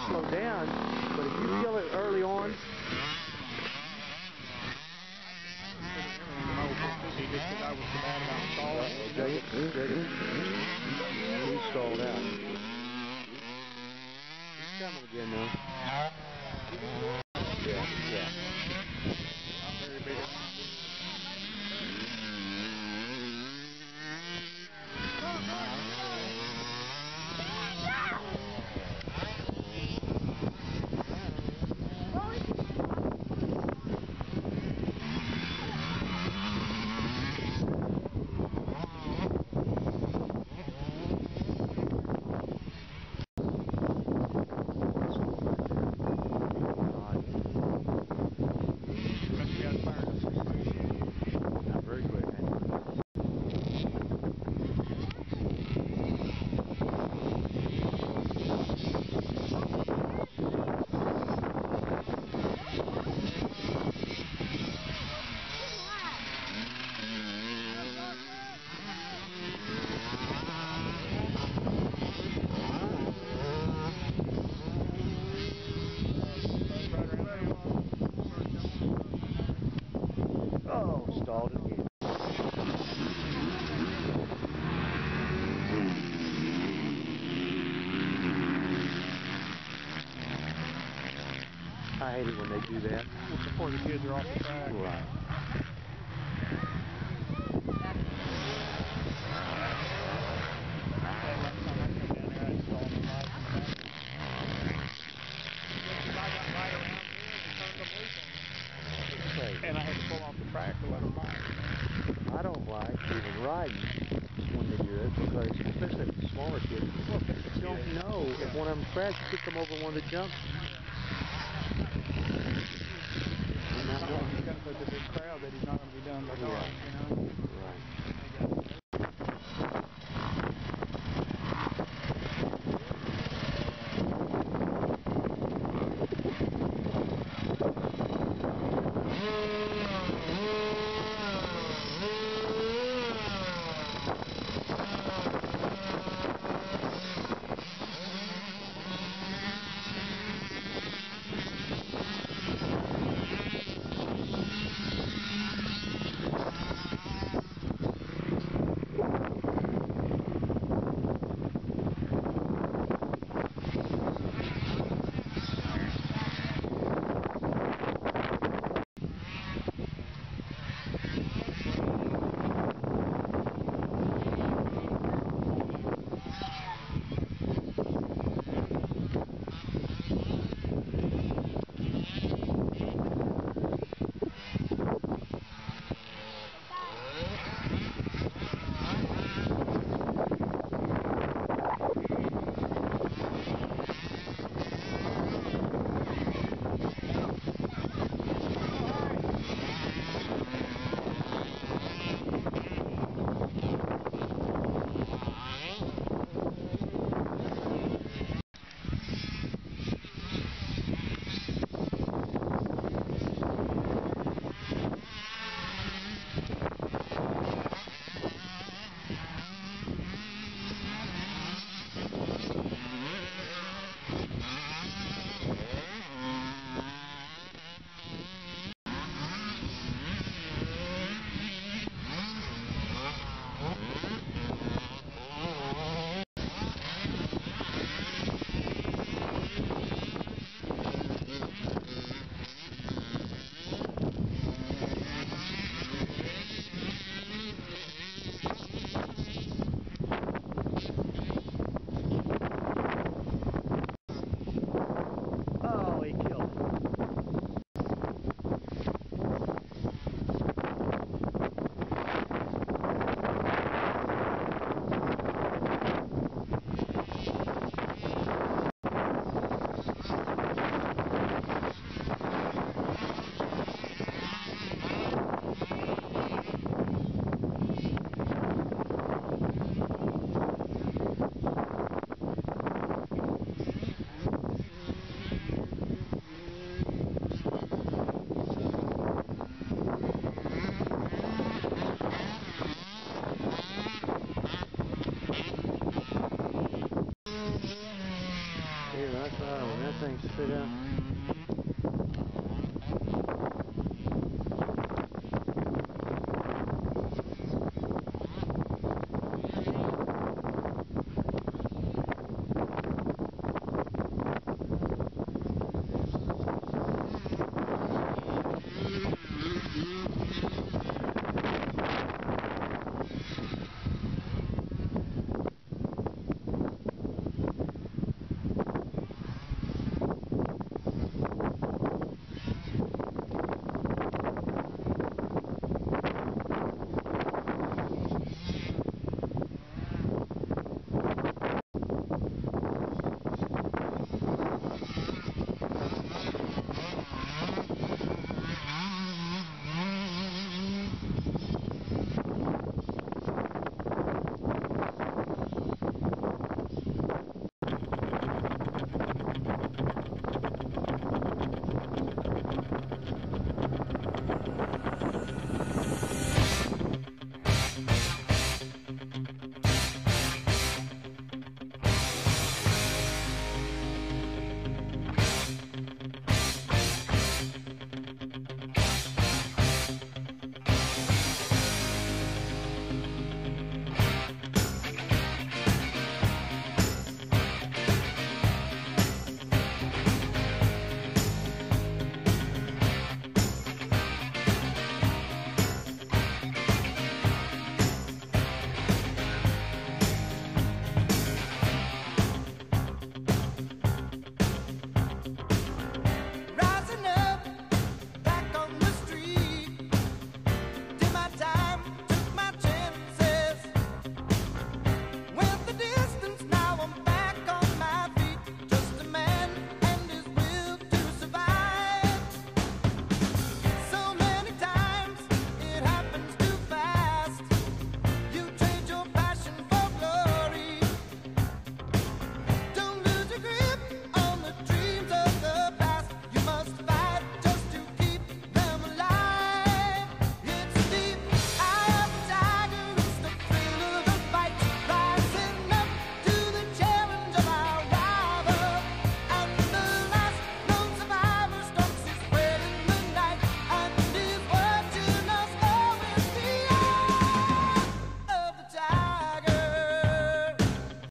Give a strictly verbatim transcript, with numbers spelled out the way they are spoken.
slow down, but if you feel it early on, he stalled out. He's coming again though. Yeah, yeah. Oh, stalled again. I hate it when they do that. Before the kids are off the track. Right. And I had to pull off the track to let them by. I don't like even riding when they do it because, especially if it's smaller kids, well, you don't know if one of them crashes, kick them over one of the jumps. Not when he's got such a big crowd that he's not going to be done by dark, you know? Right. things sit up.